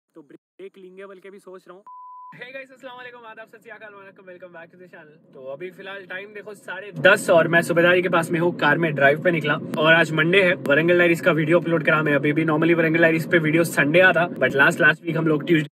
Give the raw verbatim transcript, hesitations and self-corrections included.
तो ब्रेक लेंगे बल्कि अभी सोच रहा हूँ। हे गाइस, अस्सलाम वालेकुम, आदाब, सत श्री अकाल, welcome back to the channel. तो अभी फिलहाल टाइम देखो साढ़े दस और मैं सुबेदारी के पास में हूँ, कार में ड्राइव पे निकला। और आज मंडे है, वरंगल डायरीज का वीडियो अपलोड करा मैं। अभी भी नॉर्मली वरंगल डायरीज पे वीडियो संडे आता, बट लास्ट लास्ट वीक हम लोग ट्यूसडे